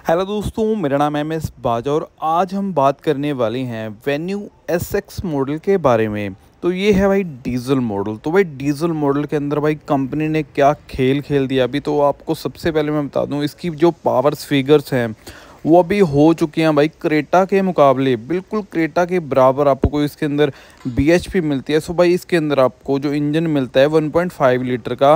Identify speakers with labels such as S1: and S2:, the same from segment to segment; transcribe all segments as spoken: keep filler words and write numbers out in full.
S1: Hello दोस्तों, मेरा नाम है एम एस बाजा और आज हम बात करने वाले हैं वेन्यू एस एक्स मॉडल के बारे में। तो ये है भाई डीजल मॉडल। तो भाई डीजल मॉडल के अंदर भाई कंपनी ने क्या खेल खेल दिया अभी। तो आपको सबसे पहले मैं बता दूं, इसकी जो पावर फिगर्स हैं वो अभी हो चुके हैं भाई क्रेटा के मुकाबले, बिल्कुल क्रेटा के बराबर आपको इसके अंदर बी एच पी मिलती है। सो भाई इसके अंदर आपको जो इंजन मिलता है वन पॉइंट फाइव लीटर का,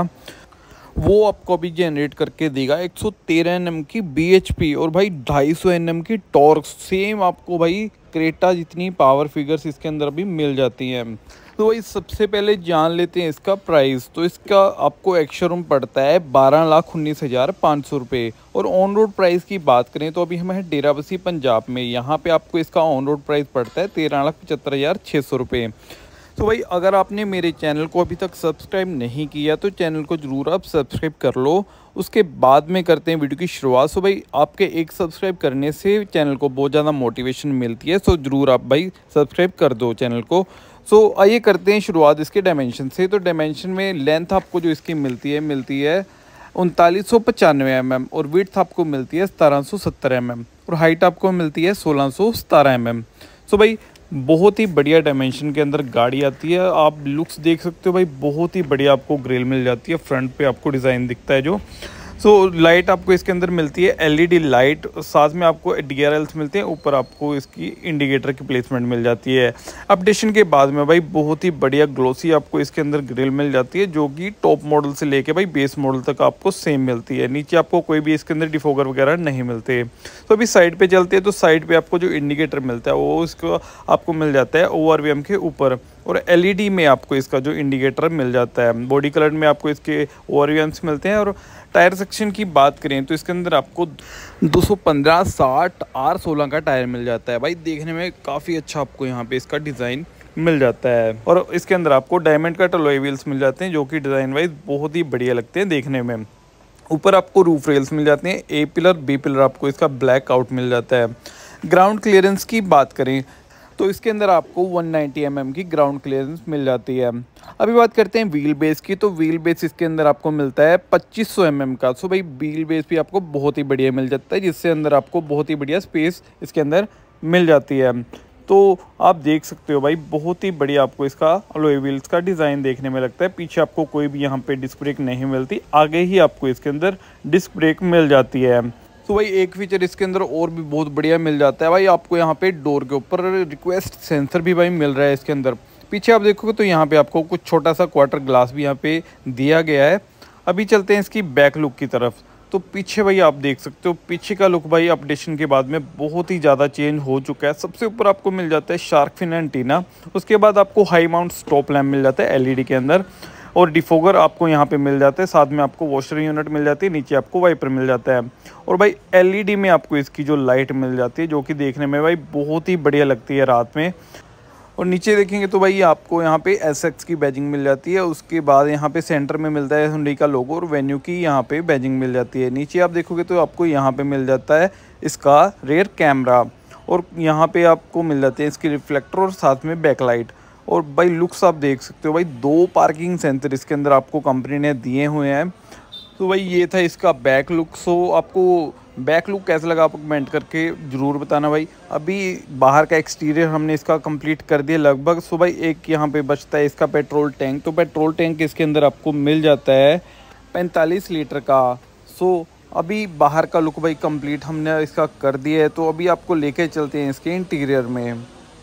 S1: वो आपको अभी जनरेट करके देगा एक सौ तेरह एन एम की बी एच पी और भाई ढाई सौ एन एम की टॉर्क। सेम आपको भाई क्रेटा जितनी पावर फिगर्स इसके अंदर अभी मिल जाती हैं। तो भाई सबसे पहले जान लेते हैं इसका प्राइस। तो इसका आपको एक्स-शोरूम पड़ता है बारह लाख उन्नीस हज़ार पाँच सौ रुपये और ऑन रोड प्राइस की बात करें तो अभी हम हैं डेराबस्सी पंजाब में। यहाँ पे आपको इसका ऑन रोड प्राइस पड़ता है तेरह लाख पचहत्तर हज़ार छः सौ रुपये। तो भाई अगर आपने मेरे चैनल को अभी तक सब्सक्राइब नहीं किया तो चैनल को ज़रूर आप सब्सक्राइब कर लो। उसके बाद में करते हैं वीडियो की शुरुआत। सो भाई आपके एक सब्सक्राइब करने से चैनल को बहुत ज़्यादा मोटिवेशन मिलती है, सो ज़रूर आप भाई सब्सक्राइब कर दो चैनल को। सो आइए करते हैं शुरुआत इसके डायमेंशन से। तो डायमेंशन में लेंथ आपको जो इसकी मिलती है मिलती है उनतालीस सौ पचानवे एम एम और विड्थ आपको मिलती है सतारह सौ सत्तर एम एम और हाइट आपको मिलती है सोलह सौ सतारह एम एम। सो भाई बहुत ही बढ़िया डायमेंशन के अंदर गाड़ी आती है। आप लुक्स देख सकते हो भाई, बहुत ही बढ़िया आपको ग्रिल मिल जाती है। फ्रंट पे आपको डिज़ाइन दिखता है जो। सो लाइट आपको इसके अंदर मिलती है एल ई डी लाइट, साथ में आपको डी आर एल्स मिलते हैं। ऊपर आपको इसकी इंडिकेटर की प्लेसमेंट मिल जाती है। अपडेशन के बाद में भाई बहुत ही बढ़िया ग्लोसी आपको इसके अंदर ग्रिल मिल जाती है, जो कि टॉप मॉडल से लेके भाई बेस मॉडल तक आपको सेम मिलती है। नीचे आपको कोई भी इसके अंदर डिफोगर वगैरह नहीं मिलते। तो अभी साइड पे चलते हैं। तो साइड पे आपको जो इंडिकेटर मिलता है वो इसको आपको मिल जाता है ओ आर वी एम के ऊपर और एल ई डी में आपको इसका जो इंडिकेटर मिल जाता है। बॉडी कलर में आपको इसके ओ आर वी एम्स मिलते हैं। और टायर सेक्शन की बात करें तो इसके अंदर आपको दो सौ पंद्रह साठ आर सोलह का टायर मिल जाता है। भाई देखने में काफ़ी अच्छा आपको यहाँ पे इसका डिज़ाइन मिल जाता है। और इसके अंदर आपको डायमंड कट अलॉय व्हील्स मिल जाते हैं, जो कि डिज़ाइन वाइज बहुत ही बढ़िया लगते हैं देखने में। ऊपर आपको रूफ रेल्स मिल जाते हैं। ए पिलर बी पिलर आपको इसका ब्लैक आउट मिल जाता है। ग्राउंड क्लियरेंस की बात करें तो इसके अंदर आपको एक सौ नब्बे एम एम की ग्राउंड क्लियरेंस मिल जाती है। अभी बात करते हैं व्हील बेस की। तो व्हील बेस इसके अंदर आपको मिलता है पच्चीस सौ एम एम का। सो भाई व्हील बेस भी आपको बहुत ही बढ़िया मिल जाता है, जिससे अंदर आपको बहुत ही बढ़िया स्पेस इसके अंदर मिल जाती है। तो आप देख सकते हो भाई बहुत ही बढ़िया आपको इसका अलॉय व्हील्स का डिज़ाइन देखने में लगता है। पीछे आपको कोई भी यहाँ पे डिस्क ब्रेक नहीं मिलती, आगे ही आपको इसके अंदर डिस्क ब्रेक मिल जाती है। तो भाई एक फीचर इसके अंदर और भी बहुत बढ़िया मिल जाता है भाई, आपको यहाँ पे डोर के ऊपर रिक्वेस्ट सेंसर भी भाई मिल रहा है इसके अंदर। पीछे आप देखोगे तो यहाँ पे आपको कुछ छोटा सा क्वार्टर ग्लास भी यहाँ पे दिया गया है। अभी चलते हैं इसकी बैक लुक की तरफ। तो पीछे भाई आप देख सकते हो, पीछे का लुक भाई अपडेशन के बाद में बहुत ही ज़्यादा चेंज हो चुका है। सबसे ऊपर आपको मिल जाता है शार्क फिन एंटीना, उसके बाद आपको हाई माउंट स्टॉप लैम्प मिल जाता है एल ई डी के अंदर और डिफोगर आपको यहाँ पे मिल जाता है। साथ में आपको वॉशर यूनिट मिल जाती है, नीचे आपको वाइपर मिल जाता है और भाई एल ई डी में आपको इसकी जो लाइट मिल जाती है, जो कि देखने में भाई बहुत ही बढ़िया लगती है रात में। और नीचे देखेंगे तो भाई आपको यहाँ पे एस एक्स की बैजिंग मिल जाती है। उसके बाद यहाँ पे सेंटर में मिलता है हुंडई का लोगो और वेन्यू की यहाँ पे बैजिंग मिल जाती है। नीचे आप देखोगे तो आपको यहाँ पे मिल जाता है इसका रेयर कैमरा और यहाँ पे आपको मिल जाते हैं इसकी रिफ्लेक्टर और साथ में बैकलाइट। और भाई लुक्स आप देख सकते हो भाई, दो पार्किंग सेंसर इसके अंदर आपको कंपनी ने दिए हुए हैं। तो भाई ये था इसका बैक लुक। सो आपको बैक लुक कैसा लगा आप कमेंट करके ज़रूर बताना भाई। अभी बाहर का एक्सटीरियर हमने इसका कंप्लीट कर दिया लगभग। सो भाई एक यहाँ पे बचता है इसका पेट्रोल टैंक। तो पेट्रोल टैंक इसके अंदर आपको मिल जाता है पैंतालीस लीटर का। सो अभी बाहर का लुक भाई कंप्लीट हमने इसका कर दिया है। तो अभी आपको लेके चलते हैं इसके इंटीरियर में।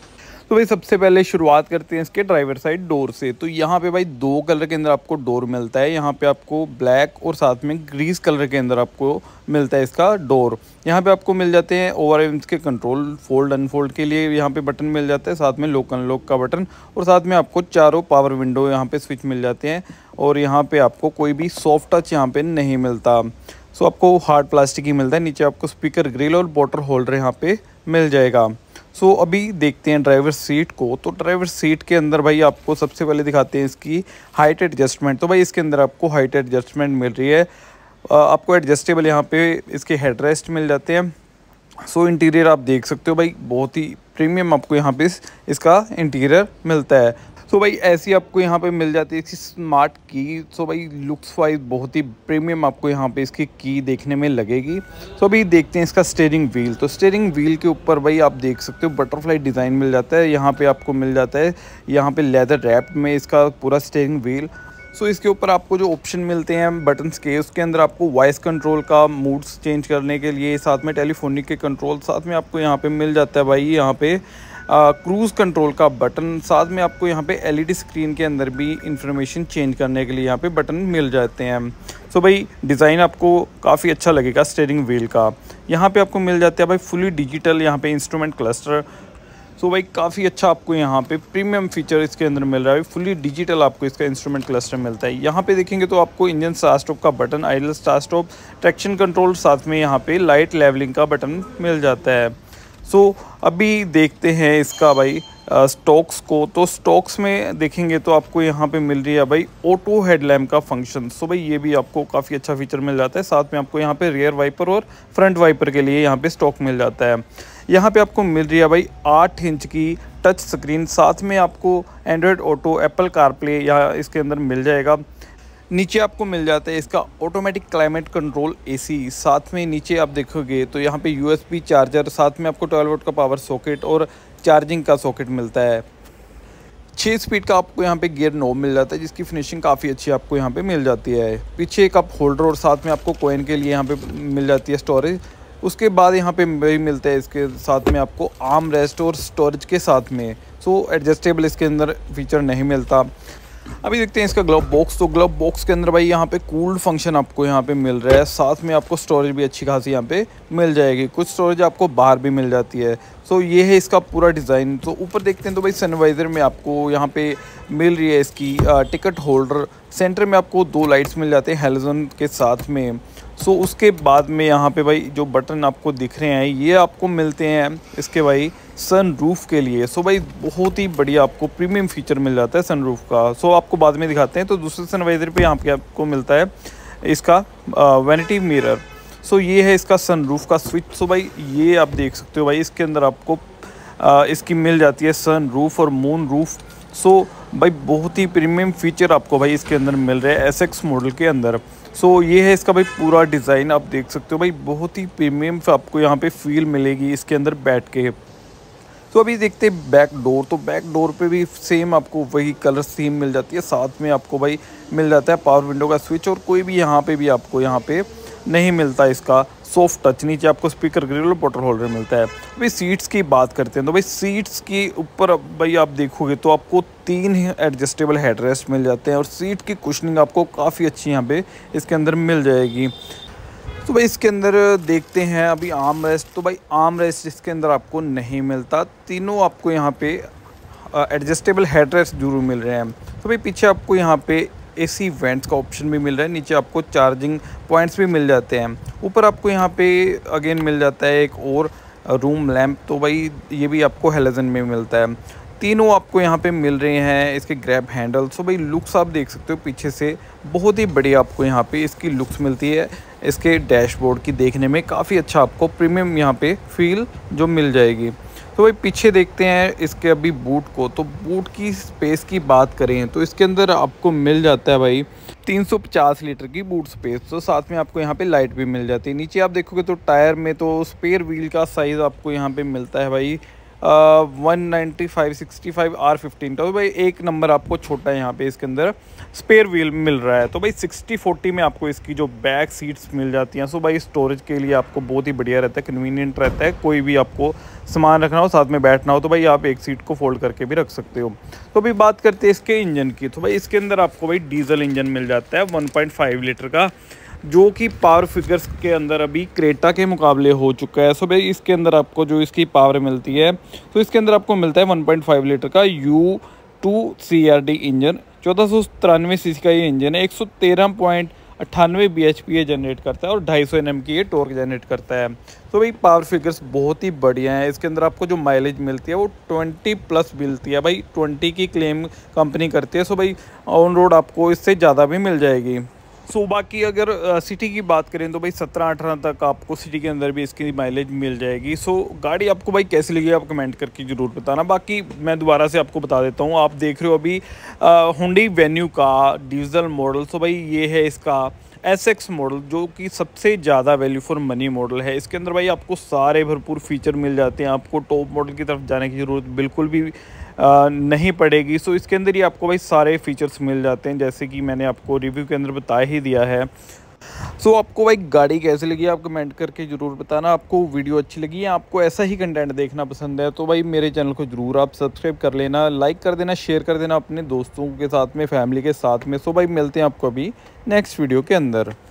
S1: तो भाई सबसे पहले शुरुआत करते हैं इसके ड्राइवर साइड डोर से। तो यहाँ पे भाई दो कलर के अंदर आपको डोर मिलता है। यहाँ पे आपको ब्लैक और साथ में ग्रीस कलर के अंदर आपको मिलता है इसका डोर। यहाँ पे आपको मिल जाते हैं ओवर एम्स के कंट्रोल, फोल्ड अनफोल्ड के लिए यहाँ पे बटन मिल जाता है, साथ में लॉक अनलॉक का बटन और साथ में आपको चारों पावर विंडो यहाँ पे स्विच मिल जाते हैं। और यहाँ पे आपको कोई भी सॉफ्ट टच यहाँ पे नहीं मिलता। सो आपको हार्ड प्लास्टिक ही मिलता है। नीचे आपको स्पीकर ग्रिल और वाटर होल्डर यहाँ पे मिल जाएगा। सो so, अभी देखते हैं ड्राइवर सीट को। तो ड्राइवर सीट के अंदर भाई आपको सबसे पहले दिखाते हैं इसकी हाइट एडजस्टमेंट। तो भाई इसके अंदर आपको हाइट एडजस्टमेंट मिल रही है। आपको एडजस्टेबल यहाँ पे इसके हेड रेस्ट मिल जाते हैं। सो so, इंटीरियर आप देख सकते हो भाई बहुत ही प्रीमियम आपको यहाँ पे इसका इंटीरियर मिलता है। सो भाई ऐसी आपको यहाँ पे मिल जाती है इसकी स्मार्ट की। सो भाई लुक्स वाइज बहुत ही प्रीमियम आपको यहाँ पे इसकी की देखने में लगेगी। सो अभी देखते हैं इसका स्टीयरिंग व्हील। तो स्टीयरिंग व्हील के ऊपर भाई आप देख सकते हो बटरफ्लाई डिज़ाइन मिल जाता है। यहाँ पे आपको मिल जाता है यहाँ पे लेदर रैप में इसका पूरा स्टीयरिंग व्हील। सो इसके ऊपर आपको जो ऑप्शन मिलते हैं बटन्स के, उसके अंदर आपको वॉइस कंट्रोल का मूड्स चेंज करने के लिए, साथ में टेलीफोनिक के कंट्रोल, साथ में आपको यहाँ पे मिल जाता है भाई यहाँ पे क्रूज़ कंट्रोल का बटन, साथ में आपको यहाँ पे एलईडी स्क्रीन के अंदर भी इंफॉर्मेशन चेंज करने के लिए यहाँ पे बटन मिल जाते हैं। सो so भाई डिज़ाइन आपको काफ़ी अच्छा लगेगा स्टीयरिंग व्हील का। यहाँ पे आपको मिल जाता है भाई फुली डिजिटल यहाँ पे इंस्ट्रूमेंट क्लस्टर। सो so भाई काफ़ी अच्छा आपको यहाँ पे प्रीमियम फीचर इसके अंदर मिल रहा है। फुली डिजिटल आपको इसका इंस्ट्रूमेंट क्लस्टर मिलता है। यहाँ पे देखेंगे तो आपको इंजन स्टार्ट स्टॉप का button, idle start stop, traction control, साथ में यहाँ पे लाइट लेवलिंग का बटन मिल जाता है। सो so, अभी देखते हैं इसका भाई स्टॉक्स को। तो स्टॉक्स में देखेंगे तो आपको यहाँ पे मिल रही है भाई ऑटो हेडलैम्प का फंक्शन। सो so, भाई ये भी आपको काफ़ी अच्छा फीचर मिल जाता है। साथ में आपको यहाँ पे रियर वाइपर और फ्रंट वाइपर के लिए यहाँ पे स्टॉक मिल जाता है। यहाँ पे आपको मिल रही है भाई आठ इंच की टच स्क्रीन, साथ में आपको एंड्रॉयड ऑटो, एप्पल कारप्ले यहाँ इसके अंदर मिल जाएगा। नीचे आपको मिल जाता है इसका ऑटोमेटिक क्लाइमेट कंट्रोल एसी। साथ में नीचे आप देखोगे तो यहाँ पे यूएसबी चार्जर, साथ में आपको ट्वेल्व वोल्ट का पावर सॉकेट और चार्जिंग का सॉकेट मिलता है। छः स्पीड का आपको यहाँ पे गियर नॉब मिल जाता है, जिसकी फिनिशिंग काफ़ी अच्छी आपको यहाँ पे मिल जाती है। पीछे एक कप होल्डर और साथ में आपको कॉइन के लिए यहाँ पे मिल जाती है स्टोरेज। उसके बाद यहाँ पे वही मिलता है इसके साथ में आपको आर्म रेस्ट और स्टोरेज के साथ में। सो एडजस्टेबल इसके अंदर फीचर नहीं मिलता। अभी देखते हैं इसका ग्लव बॉक्स। तो ग्लव बॉक्स के अंदर भाई यहाँ पे कूल्ड फंक्शन आपको यहाँ पे मिल रहा है, साथ में आपको स्टोरेज भी अच्छी खासी यहाँ पे मिल जाएगी। कुछ स्टोरेज आपको बाहर भी मिल जाती है। सो ये है इसका पूरा डिज़ाइन। तो ऊपर देखते हैं तो भाई सनवाइज़र में आपको यहाँ पे मिल रही है इसकी टिकट होल्डर। सेंटर में आपको दो लाइट्स मिल जाते हैं हेलोजन के साथ में। सो उसके बाद में यहाँ पे भाई जो बटन आपको दिख रहे हैं ये आपको मिलते हैं इसके भाई सन रूफ के लिए। सो भाई बहुत ही बढ़िया आपको प्रीमियम फीचर मिल जाता है सन रूफ का। सो आपको बाद में दिखाते हैं। तो दूसरे सनवाइज़र पे यहाँ पे आपको मिलता है इसका वैनिटी मिरर। सो ये है इसका सन रूफ का स्विच। सो भाई ये आप देख सकते हो भाई इसके अंदर आपको आ, इसकी मिल जाती है सन रूफ और मून रूफ। सो भाई बहुत ही प्रीमियम फीचर आपको भाई इसके अंदर मिल रहे हैं एस एक्स मॉडल के अंदर। सो so, ये है इसका भाई पूरा डिज़ाइन। आप देख सकते हो भाई बहुत ही प्रीमियम आपको यहाँ पे फील मिलेगी इसके अंदर बैठ के। तो अभी देखते हैं बैक डोर। तो बैक डोर पे भी सेम आपको वही कलर सेम मिल जाती है। साथ में आपको भाई मिल जाता है पावर विंडो का स्विच और कोई भी यहाँ पे भी आपको यहाँ पे नहीं मिलता इसका सॉफ्ट टच। नीचे आपको स्पीकर ग्रिल और बॉटल होल्डर मिलता है। भाई सीट्स की बात करते हैं तो भाई सीट्स के ऊपर भाई आप देखोगे तो आपको तीन एडजस्टेबल हेडरेस्ट मिल जाते हैं और सीट की कुशनिंग आपको काफ़ी अच्छी यहाँ पे इसके अंदर मिल जाएगी। तो भाई इसके अंदर देखते हैं अभी आर्म रेस्ट। तो भाई आर्म रेस्ट इसके अंदर आपको नहीं मिलता। तीनों आपको यहाँ पे एडजस्टेबल हेडरेस्ट जरूर मिल रहे हैं। तो भाई पीछे आपको यहाँ पे एसी वेंट्स का ऑप्शन भी मिल रहा है। नीचे आपको चार्जिंग पॉइंट्स भी मिल जाते हैं। ऊपर आपको यहाँ पे अगेन मिल जाता है एक और रूम लैंप। तो भाई ये भी आपको हेलोजन में मिलता है। तीनों आपको यहाँ पे मिल रहे हैं इसके ग्रैब हैंडल। सो भाई लुक्स आप देख सकते हो पीछे से बहुत ही बढ़िया आपको यहाँ पे इसकी लुक्स मिलती है। इसके डैशबोर्ड की देखने में काफ़ी अच्छा आपको प्रीमियम यहाँ पे फील जो मिल जाएगी। तो भाई पीछे देखते हैं इसके अभी बूट को। तो बूट की स्पेस की बात करें तो इसके अंदर आपको मिल जाता है भाई तीन सौ पचास लीटर की बूट स्पेस। तो साथ में आपको यहाँ पे लाइट भी मिल जाती है। नीचे आप देखोगे तो टायर में तो स्पेयर व्हील का साइज़ आपको यहाँ पे मिलता है भाई one ninety five sixty five R fifteen. तो भाई एक नंबर आपको छोटा यहाँ पे इसके अंदर स्पेयर व्हील मिल रहा है। तो भाई सिक्सटी फोर्टी में आपको इसकी जो बैक सीट्स मिल जाती हैं। सो भाई स्टोरेज के लिए आपको बहुत ही बढ़िया रहता है, कन्वीनियंट रहता है। कोई भी आपको सामान रखना हो, साथ में बैठना हो तो भाई आप एक सीट को फोल्ड करके भी रख सकते हो। तो अभी बात करते हैं इसके इंजन की। तो भाई इसके अंदर आपको भाई डीजल इंजन मिल जाता है वन पॉइंट फाइव लीटर का, जो कि पावर फिगर्स के अंदर अभी क्रेटा के मुकाबले हो चुका है। सो भाई इसके अंदर आपको जो इसकी पावर मिलती है तो इसके अंदर आपको मिलता है वन पॉइंट फाइव लीटर का U two C R D engine. चौदह सौ तिरानवे सी सी का ये इंजन है। एक सौ तेरह पॉइंट अट्ठानवे बी एच पी ये जनरेट करता है और ढाई सौ एन एम की ये टॉर्क जनरेट करता है। तो भाई पावर फिगर्स बहुत ही बढ़िया है। इसके अंदर आपको जो माइलेज मिलती है वो ट्वेंटी प्लस मिलती है। भाई ट्वेंटी की क्लेम कंपनी करती है। सो भाई ऑन रोड आपको इससे ज़्यादा भी मिल जाएगी। सो बाकी अगर सिटी की बात करें तो भाई सत्रह अठारह तक आपको सिटी के अंदर भी इसकी माइलेज मिल जाएगी। सो गाड़ी आपको भाई कैसी लगी आप कमेंट करके ज़रूर बताना। बाकी मैं दोबारा से आपको बता देता हूँ, आप देख रहे हो अभी हुंडई वेन्यू का डीजल मॉडल। सो भाई ये है इसका एस एक्स मॉडल, जो कि सबसे ज़्यादा वैल्यू फॉर मनी मॉडल है। इसके अंदर भाई आपको सारे भरपूर फीचर मिल जाते हैं, आपको टॉप मॉडल की तरफ जाने की ज़रूरत बिल्कुल भी आ, नहीं पड़ेगी। सो इसके अंदर ही आपको भाई सारे फीचर्स मिल जाते हैं, जैसे कि मैंने आपको रिव्यू के अंदर बता ही दिया है। सो आपको भाई गाड़ी कैसी लगी आप कमेंट करके ज़रूर बताना। आपको वीडियो अच्छी लगी है, आपको ऐसा ही कंटेंट देखना पसंद है तो भाई मेरे चैनल को ज़रूर आप सब्सक्राइब कर लेना, लाइक कर देना, शेयर कर देना अपने दोस्तों के साथ में, फैमिली के साथ में। सो भाई मिलते हैं आपको अभी नेक्स्ट वीडियो के अंदर।